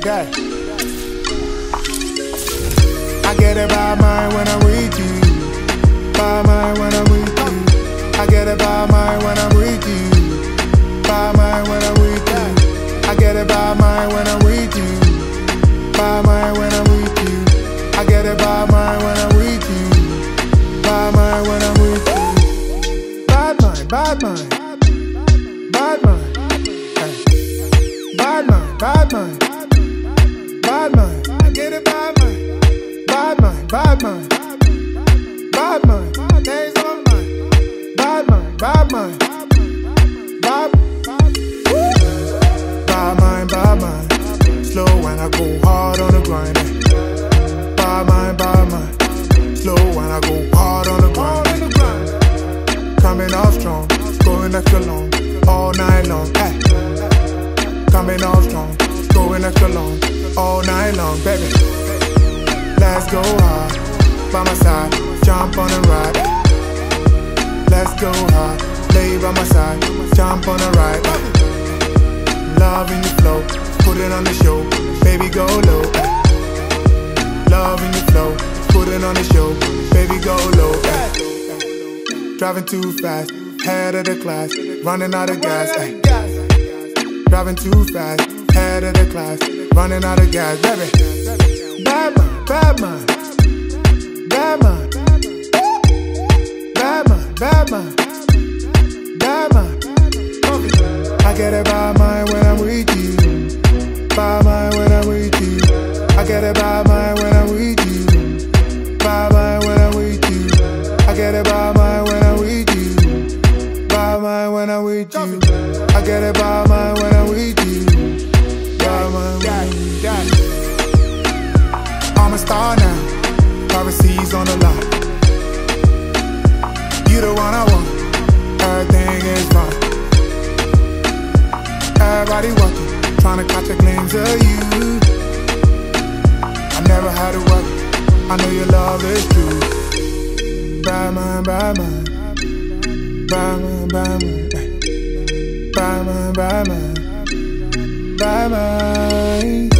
Okay. I get it by mine when I'm with you. By mine when I'm with you. I get it by mine when I'm with you. By mine when I'm with you. I get it by mine when I'm with you. By mine when I'm with you. I get it by mine when I'm with you. By mine when I'm with you. Bad mind, bad mind. Bad mind. Bad mind, bad mind. Bad mind. I get it by mine. Bad mind, bad mind. Bad mind. Days on mine. Bad mind, bad mind. Bad mind, bad mind. Slow when I go hard on the grind. Bad mind. Slow when I go hard on the grind. Coming off strong, going extra long, all night long. Hey. Coming off strong, going extra long, all night long, baby. Let's go hard, by my side, jump on the ride. Let's go hard, lay by my side, jump on the ride. Love in your flow, put it on the show, baby go low. Love in your flow, put it on the show, baby go low. Driving too fast, head of the class, running out of gas. Driving too fast, head of the class, running out of gas, baby. Bad mind, bad mind. Bad mind. Bad mind, bad mind. Bad mind. I get it by mine when I'm with you. By mine when I'm with you. I get it by mine when I'm with you. By mine when I'm with you. I get it by mine when I'm with you. By mine when I'm with you. I get it by mine when I'm with you. By mine when I'm with you. I'm a star now, privacy's on the line. You the one I want, everything is fine. Everybody watching, trying to catch a glimpse of you. I never had to worry, I know your love is true. Bad mind, bad mind. Bad mind, bad mind. Bad mind, bad mind. Bad mind.